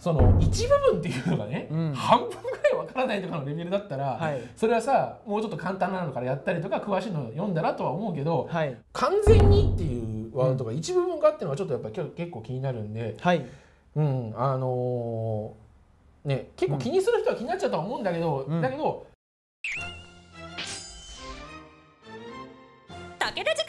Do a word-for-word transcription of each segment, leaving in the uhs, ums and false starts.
その一部分っていうのがね、 うん、 半分ぐらいわからないとかのレベルだったら、はい、それはさもうちょっと簡単なのからやったりとか詳しいのを読んだらとは思うけど、はい、完全にっていうワードとか一部分がっていうのはちょっとやっぱり結構気になるんで、はい、うんあのー、ね結構気にする人は気になっちゃうとは思うんだけど、うん、だけど武田塾チャンネル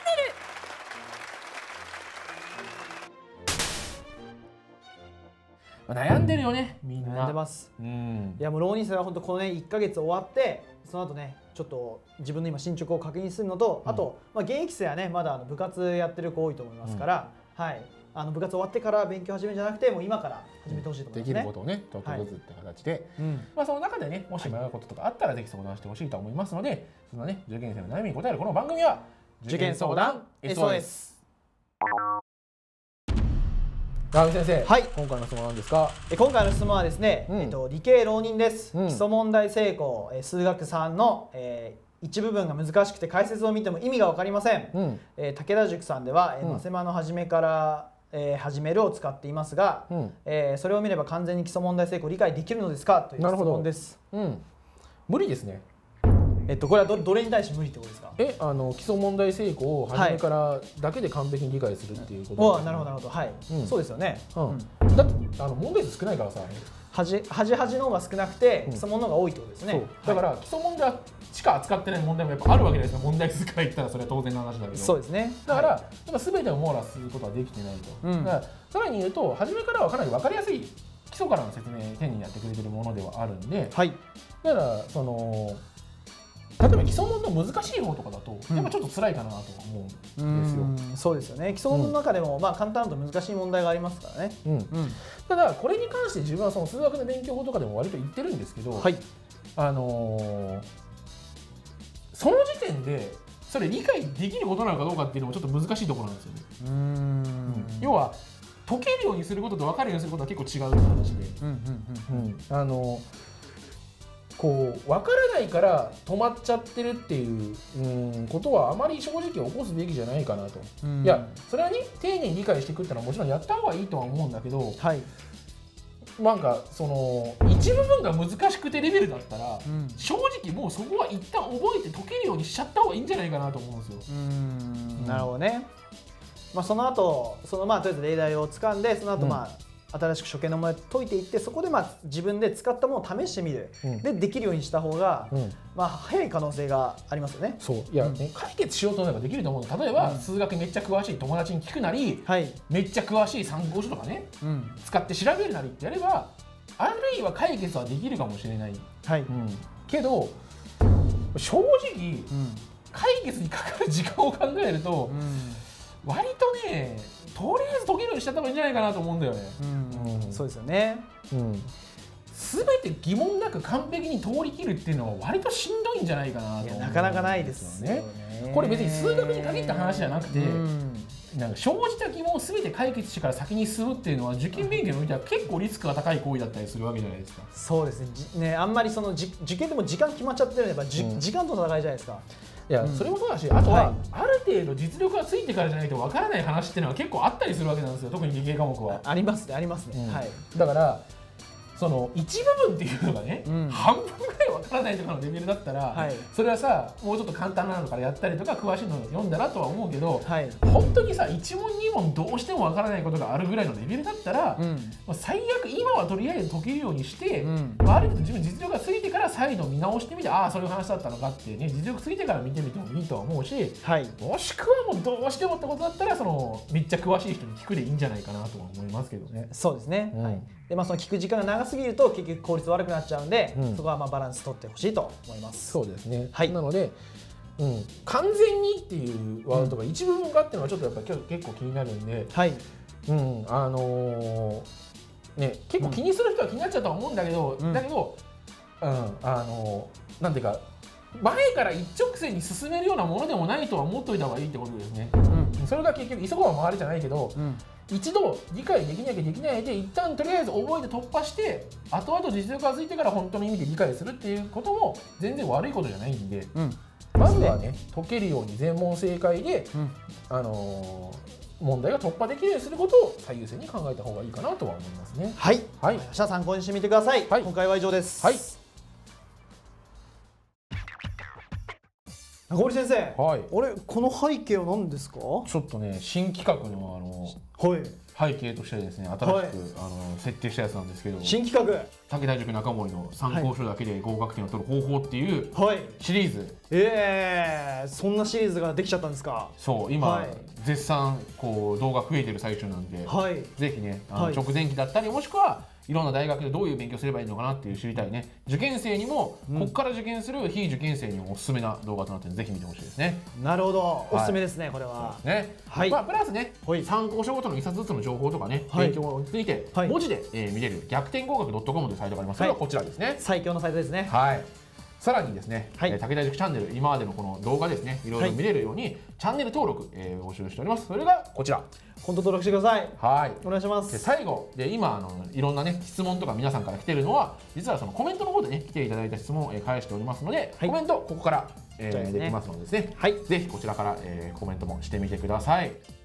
悩んでるよね、みんな。 悩んでます。うん、いやもう浪人生は本当このねいっかげつ終わってその後ねちょっと自分の今進捗を確認するのと、うん、あとまあ現役生はねまだあの部活やってる子多いと思いますから、うん、はいあの部活終わってから勉強始めるんじゃなくてもう今から始めてほしいと思いますね。 できることをねちょっとずつって形で、はいうん、まあその中でねもし迷うこととかあったらぜひ相談してほしいと思いますので、そのね受験生の悩みに答えるこの番組は受験相談 エスオーエス。 直美先生、はい、今回の質問は何ですか？ え今回の質問はですね、うん、えっと理系浪人です。うん、基礎問題成功、え数学さんの、えー、一部分が難しくて解説を見ても意味が分かりません。うん、えー、武田塾さんでは、えー、マセマの初めから、えー、始めるを使っていますが、うん、えー、それを見れば完全に基礎問題成功を理解できるのですかという質問です。 うん、無理ですね。 えっとこれは ど, どれに対して無理ってことですか？ えあの基礎問題成功を初めからだけで完璧に理解するっていうこと、 はい、なるほどなるほどはい、うん、そうですよね。 うん、だってあの問題数少ないからさ。 端端端の方が少なくて基礎問題が多いってことですね。 うん、だから、はい、基礎問題しか扱ってない問題もやっぱあるわけですよ。問題数から言ったらそれは当然の話だけど。 そうですね。 だから、はい、全てを網羅することはできてないと。うん、だからさらに言うと初めからはかなり分かりやすい基礎からの説明丁寧にやってくれてるものではあるんで、はい、だからその。例えば基礎問の難しい方とかだとやっぱちょっと辛いかなと思うんですよ。 うん、そうですよね。基礎問の中でも、うん、まあ簡単と難しい問題がありますからね。うんうん、 ただこれに関して自分はその数学の勉強法とかでも割と言ってるんですけど、はい、あのー、その時点でそれ理解できることなのかどうかっていうのもちょっと難しいところなんですよね。うんうん、要は解けるようにすることと分かるようにすることは結構違うって話で、あのーこう分からないから止まっちゃってるっていう、うん、ことはあまり正直起こすべきじゃないかなと。いやそれはね丁寧に理解していくっていうのはもちろんやった方がいいとは思うんだけど、はい、なんかその一部分が難しくてレベルだったら、うん、正直もうそこは一旦覚えて解けるようにしちゃった方がいいんじゃないかなと思うんですよ。 うん、なるほどね。まあ、その後そのまあとりあえず例題を掴んでその後まあ、うん新しく初見のものを解いていってそこでまあ自分で使ったものを試してみる、うん、でできるようにした方が、うん、まあ早い可能性がありますよね。 そういや、うん、解決しようと思えばできると思う。例えば、うん、数学めっちゃ詳しい友達に聞くなり、はい、めっちゃ詳しい参考書とかね、うん、使って調べるなりってやればあるいは解決はできるかもしれない、はいうん、けど正直、うん、解決にかかる時間を考えると、うん、割とねとりあえず解けるようにしちゃった方がいいんじゃないかなと思うんだよね。 うんうん、そうですよね。うん、 全て疑問なく完璧に通り切るっていうのは割としんどいんじゃないかなと思うんですよね。 なかなかないですよね。 これ別に数学に限った話じゃなくて、うん、なんか生じた疑問を全て解決してから先に進むっていうのは受験勉強においては結構リスクが高い行為だったりするわけじゃないですか。 そうですね。ねあんまりそのじ受験でも時間決まっちゃってれば、うん、時間との戦いじゃないですか。 いや、うん、それもそうだし、あとは、はい、ある程度実力がついてからじゃないとわからない話っていうのは結構あったりするわけなんですよ。特に理系科目は。 ありますね、ありますね。うん、はい。 だからその一部分っていうのがね、うん、半分ぐらいわからないとかのレベルだったら、はい、それはさもうちょっと簡単なのからやったりとか詳しいのを読んだらとは思うけど、はい、本当にさいち問に問どうしてもわからないことがあるぐらいのレベルだったら、うん、まあ最悪今はとりあえず解けるようにして、うんまあ、ある程度自分実力がついてから再度見直してみてああそういう話だったのかってね実力ついてから見てみてもいいとは思うし、はい、もしくはもうどうしてもってことだったらそのめっちゃ詳しい人に聞くでいいんじゃないかなとは思いますけどね。 そうですね、うんはいでまあ、その聞く時間が長すぎると結局効率悪くなっちゃうんで、うん、そこはまあバランス取ってほしいと思います。 そうですね、はい、なので、うん、完全にっていうワードとか一部分化っていうのはちょっとやっぱり結構気になるんで、はいうん、あのー、ね結構気にする人は気になっちゃうとは思うんだけど、うん、だけど、うん、あのー、なんていうか前から一直線に進めるようなものでもないとは思っといた方がいいってことですね。うん、それが結局急がば回りじゃないけど、うん一度理解できなきゃできないで一旦とりあえず覚えて突破して後々実力がついてから本当の意味で理解するっていうことも全然悪いことじゃないんで、うん、まずはね解けるように全問正解で、うんあのー問題が突破できるようにすることを最優先に考えた方がいいかなとは思いますね。 はい、はい、じゃあ参考にしてみてください。はい、今回は以上です。はい、中森先生、はい、あれこの背景は何ですか？ちょっとね新企画のあの、はい、背景としてですね新しく、はい、あの設定したやつなんですけど、 新企画武田塾中森の参考書だけで合格点を取る方法っていうシリーズ、はい、 ええー、そんなシリーズができちゃったんですか？ そう今、はい、絶賛こう動画増えてる最中なんで、はい、ぜひねあの直前期だったりもしくはいろんな大学でどういう勉強すればいいのかなっていう知りたいね受験生にも、うん、ここから受験する非受験生にもおすすめな動画となってぜひ見てほしいですね。 なるほど、おすすめですね、はい、これは。 ね、はい、まあプラスね、はい、参考書ごとのいっさつずつの情報とかね、はい、勉強について文字で、えー、見れる逆転合格 .com というサイトがあります。それはこちらですね。 最強のサイトですね。 はい。さらにですね、はい、武田塾チャンネル今までのこの動画ですねいろいろ見れるように、はい、チャンネル登録、えー、募集しております。それがこちら。 本当登録してください。はい、お願いします。 で最後で今あのいろんなね質問とか皆さんから来てるのは実はそのコメントの方でね来ていただいた質問を、えー、返しておりますので、はい、コメントここから、えー、できますのでですね、はい、ぜひこちらから、えー、コメントもしてみてください。